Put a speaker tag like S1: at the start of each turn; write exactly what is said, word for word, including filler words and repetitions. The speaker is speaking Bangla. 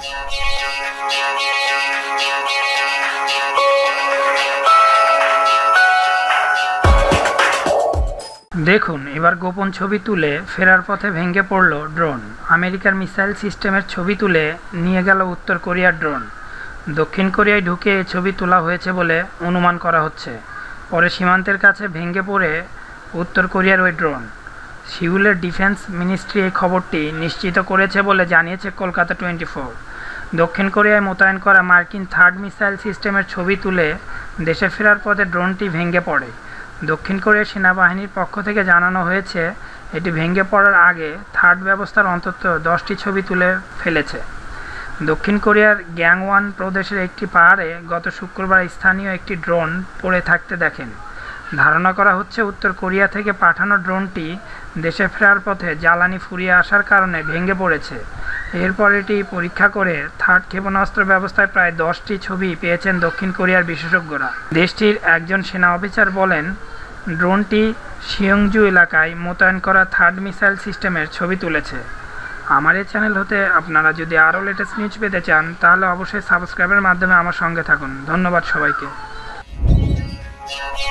S1: দেখুন এবার গোপন ছবি তুলে ফেরার পথে ভেঙে পড়ল ড্রোন। আমেরিকার মিসাইল সিস্টেমের ছবি তুলে নিয়ে গেল উত্তর কোরিয়ার ড্রোন। দক্ষিণ কোরিয়ায় ঢুকে এই ছবি তোলা হয়েছে বলে অনুমান করা হচ্ছে। পরে সীমান্তের কাছে ভেঙে পড়ে উত্তর কোরিয়ার ওই ড্রোন। সিউলের ডিফেন্স মিনিস্ট্রি এই খবরটি নিশ্চিত করেছে বলে জানিয়েছে কলকাতা টোয়েন্টি ফোর। দক্ষিণ কোরিয়ায় মোতায়েন করা মার্কিন থার্ড মিসাইল সিস্টেমের ছবি তুলে দেশে ফেরার পথে ড্রোনটি ভেঙে পড়ে। দক্ষিণ কোরিয়ার সেনাবাহিনীর পক্ষ থেকে জানানো হয়েছে, এটি ভেঙে পড়ার আগে থার্ড ব্যবস্থার অন্তত দশটি ছবি তুলে ফেলেছে। দক্ষিণ কোরিয়ার গ্যাংওয়ান প্রদেশের একটি পাহাড়ে গত শুক্রবার স্থানীয় একটি ড্রোন পড়ে থাকতে দেখেন। ধারণা করা হচ্ছে উত্তর কোরিয়া থেকে পাঠানো ড্রোনটি দেশে ফেরার পথে জ্বালানি ফুরিয়ে আসার কারণে ভেঙে পড়েছে। এরপর এটি পরীক্ষা করে থার্ড ক্ষেপণাস্ত্র ব্যবস্থায় প্রায় দশটি ছবি পেয়েছেন দক্ষিণ কোরিয়ার বিশেষজ্ঞরা। দেশটির একজন সেনা অফিসার বলেন, ড্রোনটি সিয়ংজু এলাকায় মোতায়েন করা থার্ড মিসাইল সিস্টেমের ছবি তুলেছে। আমার এই চ্যানেল হতে আপনারা যদি আরও লেটেস্ট নিউজ পেতে চান তাহলে অবশ্যই সাবস্ক্রাইবের মাধ্যমে আমার সঙ্গে থাকুন। ধন্যবাদ সবাইকে।